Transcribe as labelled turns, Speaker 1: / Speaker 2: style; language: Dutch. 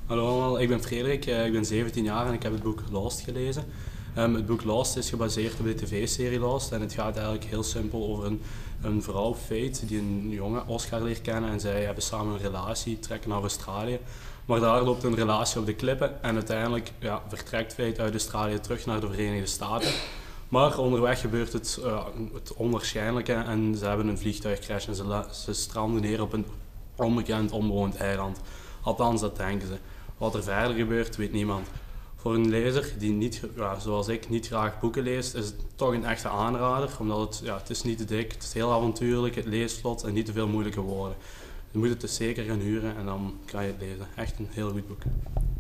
Speaker 1: Hallo allemaal, ik ben Frederik, ik ben 17 jaar en ik heb het boek Lost gelezen. Het boek Lost is gebaseerd op de tv-serie Lost en het gaat eigenlijk heel simpel over een vrouw, Faith, die een jongen, Oscar, leert kennen en zij hebben samen een relatie, trekken naar Australië. Maar daar loopt een relatie op de klippen en uiteindelijk vertrekt Faith uit Australië terug naar de Verenigde Staten. Maar onderweg gebeurt het onwaarschijnlijke en ze hebben een vliegtuigcrash en ze stranden neer op een onbekend onbewoond eiland. Althans, dat denken ze. Wat er verder gebeurt, weet niemand. Voor een lezer die niet, zoals ik, niet graag boeken leest, is het toch een echte aanrader. Omdat het is niet te dik, het is heel avontuurlijk, het leest vlot en niet te veel moeilijke woorden. Je moet het dus zeker gaan huren en dan kan je het lezen. Echt een heel goed boek.